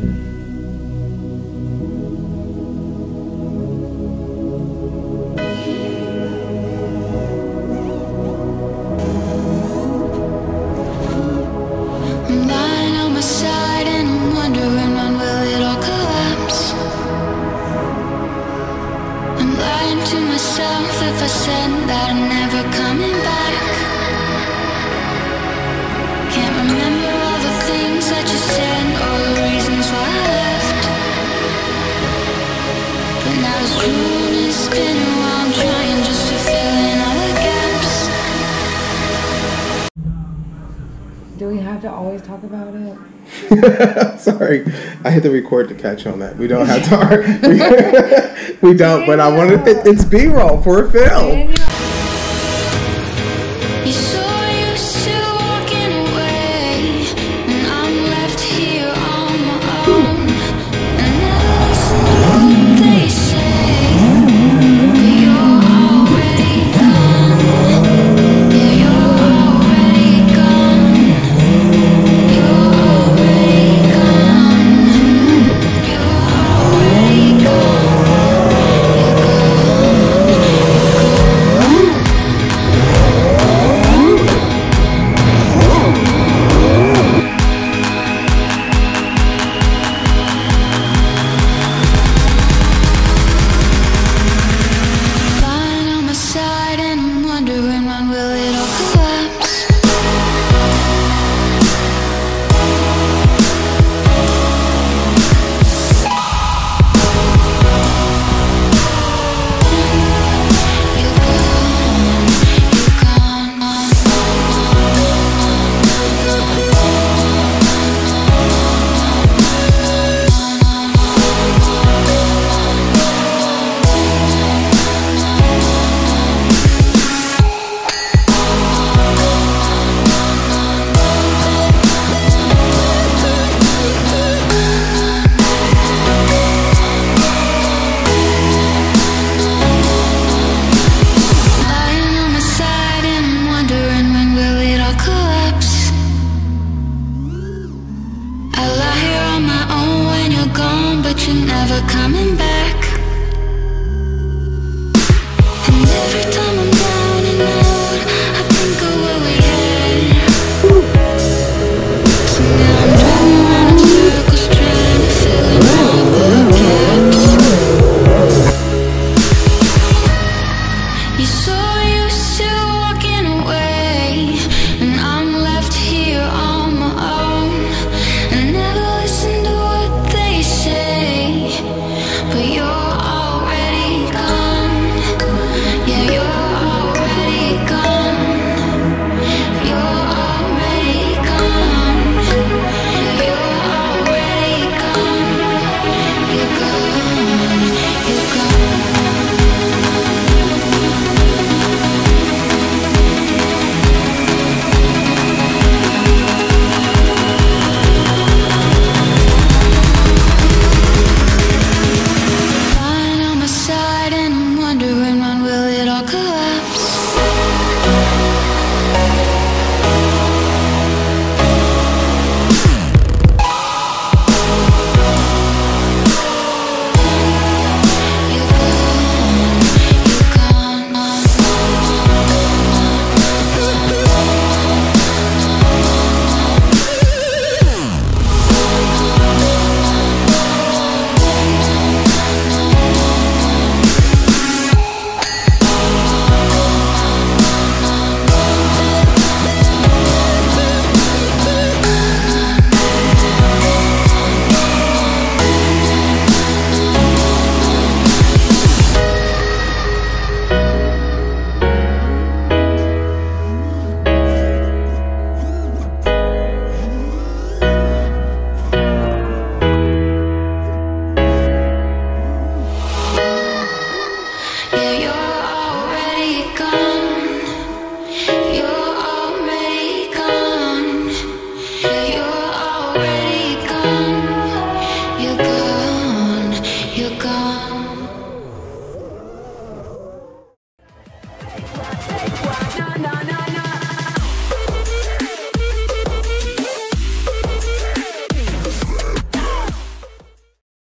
If I said that I'm never coming back, can't remember all the things that you said or the reasons why I left. But now this room is spinning while I'm trying just to fill in all the gaps. Do we have to always talk about it? Sorry, I hit the record to catch on that. We don't have to. We don't, but I wanted it's B-roll for a film. You're so used to walking away, and I'm left here on my own. And I listen to what they say, but you're already gone. Yeah, you're already gone. You're already gone. You're already gone. I lie here on my own when you're gone, but you're never coming back.